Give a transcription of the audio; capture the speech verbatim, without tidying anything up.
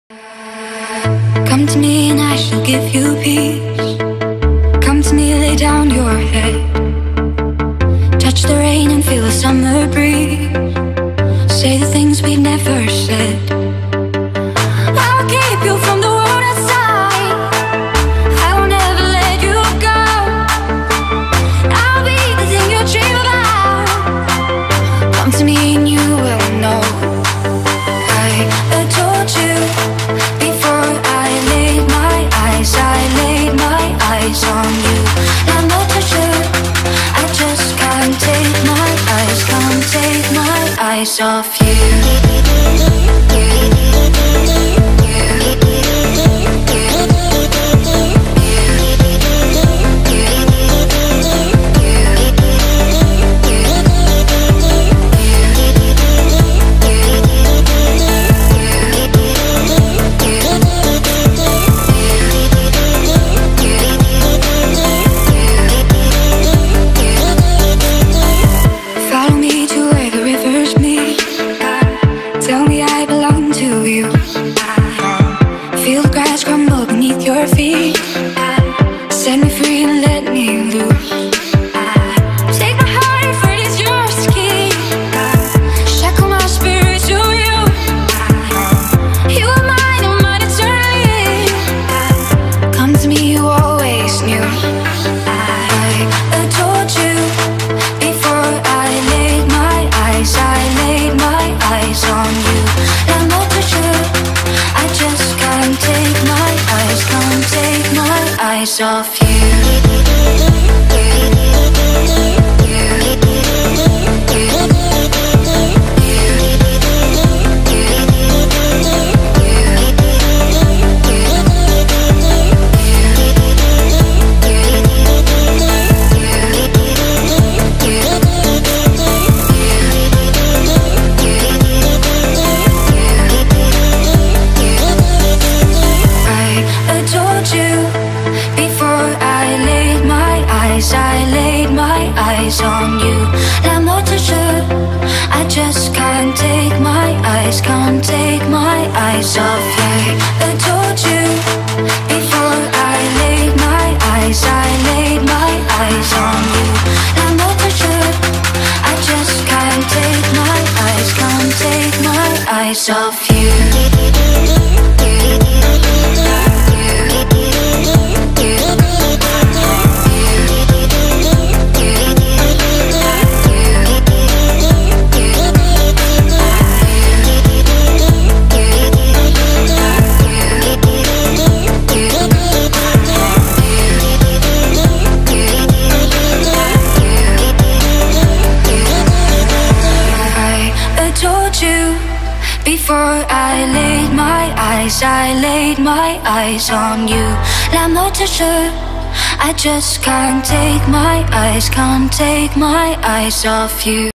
Come to me and I shall give you peace. Come to me, lay down your head. Touch the rain and feel the summer breeze. Say the things we never said. I'll keep you from the world outside. I will never let you go. I'll be the thing you dream about. Come to me and you will know. I adored you before I laid my eyes. I laid my eyes on you. I'm not too sure. I just can't take my eyes, can't take my eyes off you. Tell me I belong to you. Feel the grass crumble beneath your feet. Set me free and let me loose. Take my heart for it is yours to keep. Shackle my spirit to you. You are mine, I'm mine eternally. Come to me, you always knew. I adored you before I laid my eyes. I laid my eyes on you. I'm not too sure. I just can't take my eyes, can't take my eyes off you. I laid my eyes on you. I'm not too sure. I just can't take my eyes, can't take my eyes off you. I told you before I laid my eyes. I laid my eyes on you. I'm not too sure. I just can't take my eyes, can't take my eyes off you. Before I laid my eyes, I laid my eyes on you. I'm not too sure. I just can't take my eyes, can't take my eyes off you.